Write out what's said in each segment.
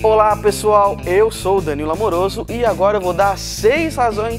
Olá pessoal, eu sou o Danilo Amoroso e agora eu vou dar 6 razões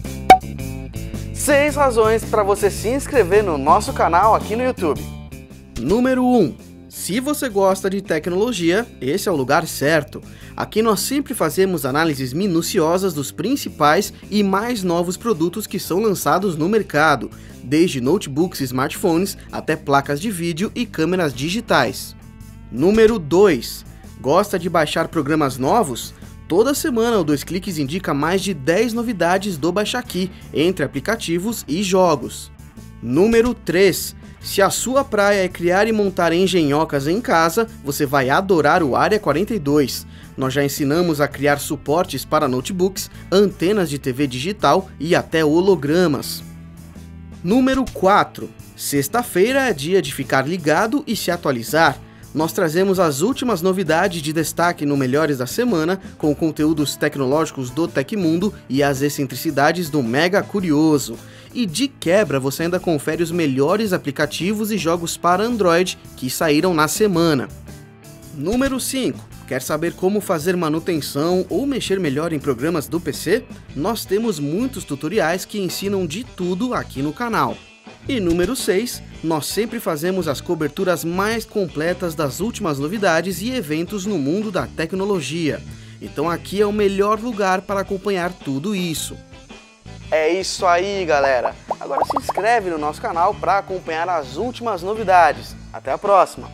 para você se inscrever no nosso canal aqui no YouTube. Número 1. Se você gosta de tecnologia, esse é o lugar certo. Aqui nós sempre fazemos análises minuciosas dos principais e mais novos produtos que são lançados no mercado, desde notebooks e smartphones até placas de vídeo e câmeras digitais. Número 2. Gosta de baixar programas novos? Toda semana o 2 Cliques indica mais de 10 novidades do Baixa Aqui, entre aplicativos e jogos. Número 3. Se a sua praia é criar e montar engenhocas em casa, você vai adorar o Área 42. Nós já ensinamos a criar suportes para notebooks, antenas de TV digital e até hologramas. Número 4. Sexta-feira é dia de ficar ligado e se atualizar. Nós trazemos as últimas novidades de destaque no Melhores da Semana, com conteúdos tecnológicos do Tecmundo e as excentricidades do Mega Curioso. E de quebra você ainda confere os melhores aplicativos e jogos para Android que saíram na semana. Número 5. Quer saber como fazer manutenção ou mexer melhor em programas do PC? Nós temos muitos tutoriais que ensinam de tudo aqui no canal. E número 6, nós sempre fazemos as coberturas mais completas das últimas novidades e eventos no mundo da tecnologia. Então aqui é o melhor lugar para acompanhar tudo isso. É isso aí, galera! Agora se inscreve no nosso canal para acompanhar as últimas novidades. Até a próxima!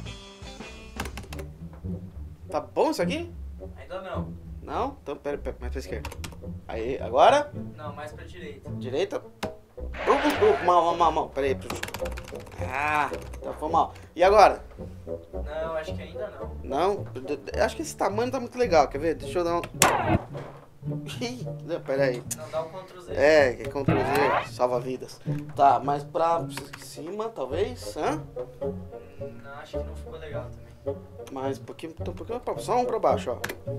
Tá bom isso aqui? Ainda não. Não? Então pera, mais pra esquerda. Aí, agora? Não, mais pra direita. Direita? Mal, peraí. Ah, então foi mal. E agora? Não, acho que ainda não. Não? Acho que esse tamanho tá muito legal, quer ver? Deixa eu dar um... Peraí. Não, dá um Ctrl Z. É, Ctrl Z, salva vidas. Tá, mas pra cima, talvez? Hã? Não, acho que não ficou legal também. Mais um pouquinho só um pra baixo, ó.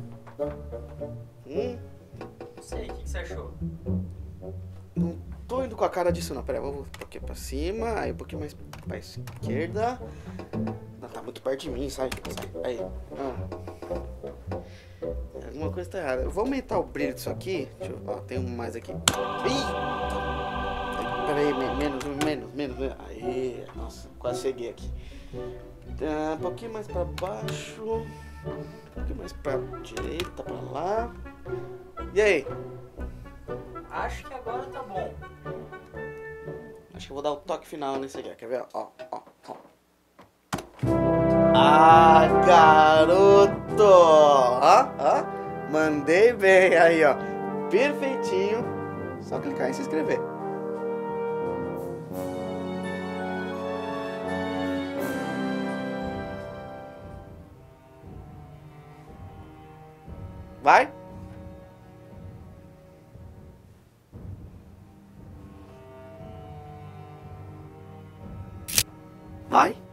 Não sei, o que você achou? Não tô indo com a cara disso não, peraí, vou um pouquinho pra cima, aí um pouquinho mais pra esquerda. Não, tá muito perto de mim, sai, aí. Alguma coisa tá errada. Eu vou aumentar o brilho disso aqui. Deixa eu, ó, tem um mais aqui. Ih! Peraí, menos. Aí, nossa, quase cheguei aqui. Um pouquinho mais pra baixo. Um pouquinho mais pra direita, pra lá. E aí? Acho que agora tá bom. Acho que eu vou dar o toque final nesse aqui, quer ver? Ó. Ah, garoto! Ó. Mandei bem aí, ó. Perfeitinho. Só clicar em se inscrever. Vai? Vai?